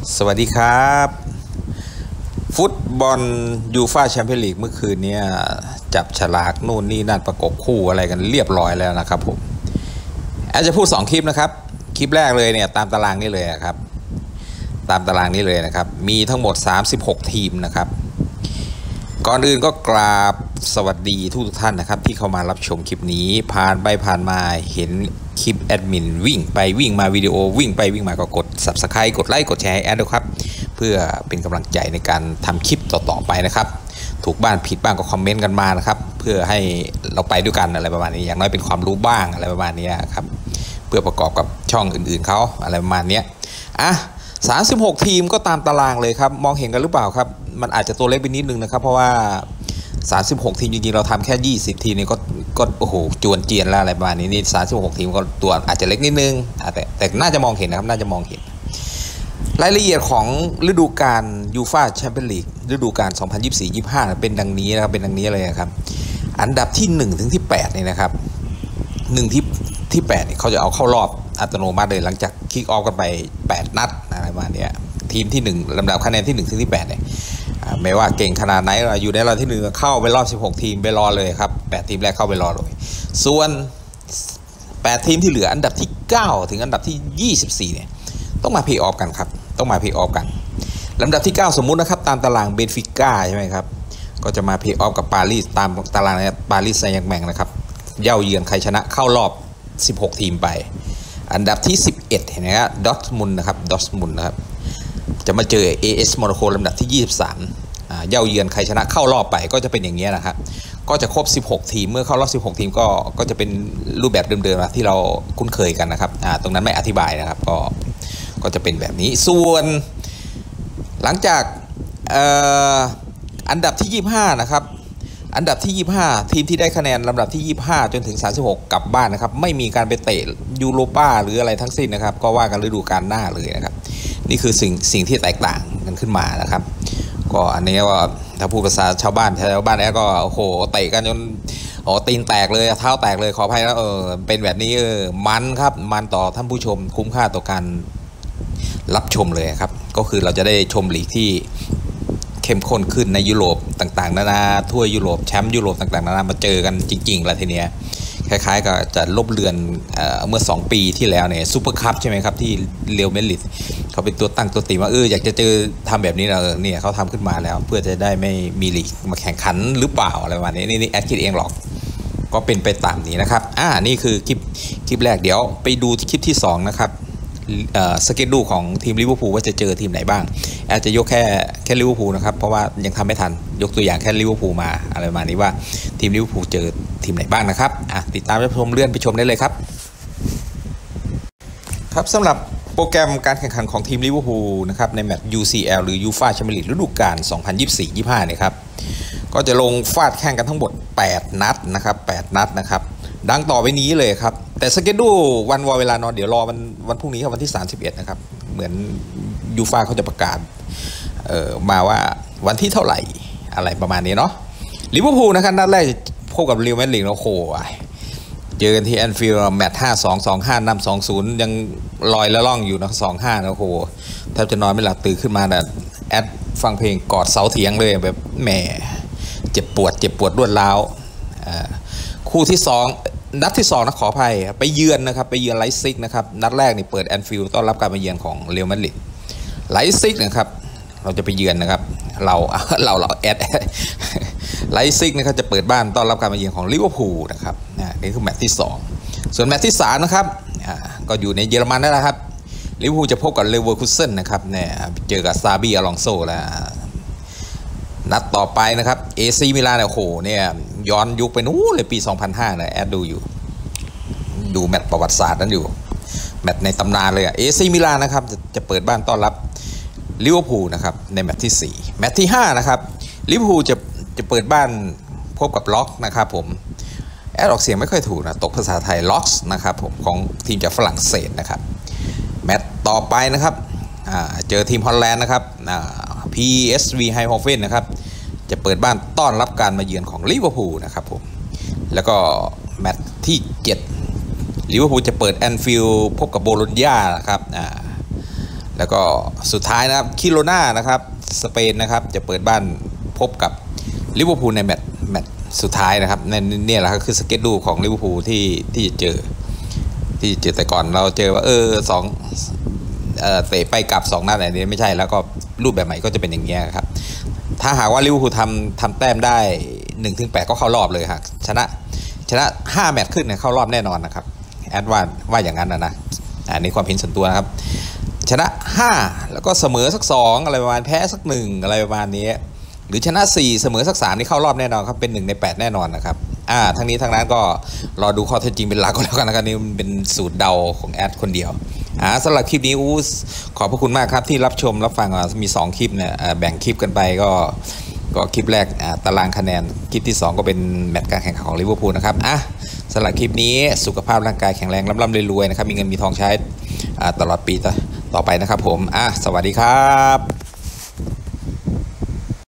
สวัสดีครับฟุตบอลยูฟ่าแชมเปี้ยนลีกเมื่อคืนนี้จับฉลากนู่นนี่นั่นประกบคู่อะไรกันเรียบร้อยแล้วนะครับผมอาจจะพูด2คลิปนะครับคลิปแรกเลยเนี่ยตามตารางนี้เลยครับตามตารางนี้เลยนะครับมีทั้งหมด36ทีมนะครับก่อนอื่นก็กราบสวัสดีทุกท่านนะครับที่เข้ามารับชมคลิปนี้ผ่านไปผ่านมาเห็นคลิปแอดมินวิ่งไปวิ่งมาวิดีโอวิ่งไปวิ่งมาก็กด Subscribe กดไลค์กดแชร์ให้แอดด้วยครับเพื่อเป็นกำลังใจในการทำคลิปต่อๆไปนะครับถูกบ้านผิดบ้างก็คอมเมนต์กันมานะครับเพื่อให้เราไปด้วยกันอะไรประมาณนี้อย่างน้อยเป็นความรู้บ้างอะไรประมาณนี้ครับเพื่อประกอบกับช่องอื่นๆเขาอะไรประมาณนี้36ทีมก็ตามตารางเลยครับมองเห็นกันหรือเปล่าครับมันอาจจะตัวเล็กไปนิดนึงนะครับเพราะว่า36ทีมจริงๆเราทำแค่20ทีมนี่ก็โอ้โหจวนเจียนแล้วอะไรประมาณนี้นี่36ทีมก็ตัวอาจจะเล็กนิดนึงแต่น่าจะมองเห็นนะครับน่าจะมองเห็นรายละเอียดของฤดูกาลยูฟ่าแชมเปี้ยนลีกฤดูกาล2024-25เป็นดังนี้นะครับเป็นดังนี้เลยครับอันดับที่1ถึงที่8นี่นะครับ1ที่8เนี่ยเขาจะเอาเข้ารอบอัตโนมัติเลยหลังจากคิกออฟกันไป8นัดอะไรประมาณนี้ทีมที่1ลำดับคะแนนที่1ถึงที่8เนี่ยไม่ว่าเก่งขนาดไหนอยู่ในรอบที่1เข้าไปรอบ16ทีมไปรอเลยครับ8ทีมแรกเข้าไปรอเลยส่วน8ทีมที่เหลืออันดับที่9ถึงอันดับที่24เนี่ยต้องมาเพย์ออฟกันครับต้องมาเพย์ออฟกันลำดับที่9สมมุตินะครับตามตารางเบนฟิก้าใช่ไหมครับก็จะมาเพย์ออฟกับปารีสตามตารางปารีสแซงต์แชร์แมงนะครับเย่าเยือนใครชนะเข้ารอบ16ทีมไปอันดับที่11เห็นไหมครับดอร์ทมุนด์นะครับดอร์ทมุนด์นะครับจะมาเจอ AS โมนาโกลำดับที่23เย่าเยือนใครชนะเข้ารอบไปก็จะเป็นอย่างนี้นะครับก็จะครบ16ทีมเมื่อเข้ารอบ16ทีมก็จะเป็นรูปแบบเดิมๆที่เราคุ้นเคยกันนะครับตรงนั้นไม่อธิบายนะครับก็จะเป็นแบบนี้ส่วนหลังจากอันดับที่25นะครับอันดับที่25ทีมที่ได้คะแนนลำดับที่25จนถึง36กลับบ้านนะครับไม่มีการไปเตะยูโรป้าหรืออะไรทั้งสิ้นนะครับก็ว่ากันฤดูกาลหน้าเลยนะครับนี่คือสิ่งที่แตกต่างกันขึ้นมานะครับก็อันนี้ว่าถ้าพูดภาษาชาวบ้านแอดก็โอ้โหเตะกันจนตีนแตกเลยเท้าแตกเลยขออภัยแล้วเป็นแบบนี้มันครับมันต่อท่านผู้ชมคุ้มค่าต่อการรับชมเลยครับก็คือเราจะได้ชมลีกที่เข้มข้นขึ้นในยุโรปต่างๆนานาทั่วยุโรปแชมป์ยุโรปต่างๆนานามาเจอกันจริงๆแล้วทีเนี้ยคล้ายๆกับจะลบเลือนเมื่อ2ปีที่แล้วเนี่ยซูเปอร์คัพใช่ไหมครับที่เรอัลมาดริดเขาเป็นตัวตั้งตัวตีว่าอยากจะเจอทำแบบนี้เนี่ยเขาทำขึ้นมาแล้วเพื่อจะได้ไม่มีลีกมาแข่งขันหรือเปล่าอะไรประมาณนี้นี่แอดคิดเองหรอกก็เป็นไปตามนี้นะครับนี่คือคลิปแรกเดี๋ยวไปดูคลิปที่2นะครับสเกจดูของทีมลิเวอร์พูลว่าจะเจอทีมไหนบ้างอาจจะยกแค่ลิเวอร์พูลนะครับเพราะว่ายังทำไม่ทันยกตัวอย่างแค่ลิเวอร์พูลมาอะไรประมาณนี้ว่าทีมลิเวอร์พูลเจอทีมไหนบ้างนะครับติดตามรับชมเลื่อนไปชมได้เลยครับครับสำหรับโปรแกรมการแข่งขันของทีมลิเวอร์พูลนะครับในแมตช์ UCL หรือยูฟ่าแชมเปี้ยนลีกฤดูกาล2024-25เนี่ยครับก็จะลงฟาดแข่งกันทั้งหมด8นัดนะครับ8นัดนะครับดังต่อไปนี้เลยครับแต่สเกจดูวันเวลานอนเดี๋ยวรอวันพรุ่งนี้ครับวันที่31นะครับเหมือนยูฟ่าเขาจะประกาศมาว่าวันที่เท่าไหร่อะไรประมาณนี้เนาะลิเวอร์พูลนะครับนัดแรกพบกับเรอัลมาดริดโอ้โหเจอกันที่แอนฟิลด์แมตช์ 5-2 2-5 นำ 2-0 ยังลอยละล่องอยู่นะ 2-5 นะโอ้โหแทบจะนอนไม่หลับตื่นขึ้นมานะแอดฟังเพลงกอดเสาเถียงเลยแบบแหมเจ็บปวดรวดร้าวคู่ที่2นัดที่2นะขออภัยไปเยือนนะครับไปเยือนไลป์ซิกนะครับนัดแรกนี่เปิดแอนฟิลด์ต้อนรับการมาเยือนของเรอัลมาดริดไลป์ซิกนะครับเราจะไปเยือนนะครับเราแอดไลป์ซิกนะครับจะเปิดบ้านต้อนรับการมาเยือนของลิเวอร์พูลนะครับนี่คือแมตช์ที่2ส่วนแมตช์ที่3นะครับก็อยู่ในเยอรมันนั่นแหละครับลิเวอร์พูลจะพบกับเลเวอร์คูเซ่นนะครับเนี่ยเจอกับซาบีอลองโซแล้วนัดต่อไปนะครับเอซีมิลานเนี่ยโอ้โหเนี่ยย้อนยุคไปนู้นเลยปี2005นะแอดดูแมตช์ประวัติศาสตร์นั้นอยู่แมตช์ในตำนานเลยเอซีมิลานนะครับจะเปิดบ้านต้อนรับลิเวอร์พูลนะครับในแมตช์ที่4แมตช์ที่5นะครับลิเวอร์พูลจะเปิดบ้านพบกับล็อกนะครับผมแอดออกเสียงไม่ค่อยถูกนะตกภาษาไทยล็อกส์นะครับผมของทีมจากฝรั่งเศสนะครับแมตช์ต่อไปนะครับเจอทีมฮอลแลนด์นะครับPSV Eindhovenนะครับจะเปิดบ้านต้อนรับการมาเยือนของลิเวอร์พูลนะครับผมแล้วก็แมตช์ที่7ลิเวอร์พูลจะเปิดแอนฟิลด์พบกับโบโลญญานะครับแแล้วก็สุดท้ายนะครับคิโรนานะครับสเปนนะครับจะเปิดบ้านพบกับลิเวอร์พูลในแมตช์สุดท้ายนะครับนี่แหละคือสเกจดูของลิเวอร์พูลที่จะเจอแต่ก่อนเราเจอว่าสองเตะไปกลับ2 นัดอันนี้ไม่ใช่แล้วก็รูปแบบใหม่ก็จะเป็นอย่างเงี้ยครับถ้าหากว่าลิเวอร์พูลทำแต้มได้ 1-8 ก็เข้ารอบเลยครับชนะ5 แมตช์ขึ้นเนี่ยเข้ารอบแน่นอนนะครับแอดว่าอย่างนั้นนะอันนี้ความเห็นส่วนตัวนะครับชนะ5แล้วก็เสมอสัก2อะไรประมาณแพ้สัก1อะไรประมาณนี้หรือชนะ4เสมอสัก3นี่เข้ารอบแน่นอนครับเป็น1 ใน 8แน่นอนนะครับทั้งนี้ทั้งนั้นก็รอดูข้อเท็จจริงเป็นหลักก็แล้วกันนะครับนี่มันเป็นสูตรเดาของแอดคนเดียวสำหรับคลิปนี้ขอบพระคุณมากครับที่รับชมรับฟังมี2 คลิปเนี่ยแบ่งคลิปกันไปก็คลิปแรกตารางคะแนนคลิปที่2ก็เป็นแมตช์การแข่งขันของลิเวอร์พูลนะครับสำหรับคลิปนี้สุขภาพร่างกายแข็งแรงร่ำรวยๆนะครับมีเงินมีทองใช้ตลอดปีต่อไปนะครับผมสวัสดีครับ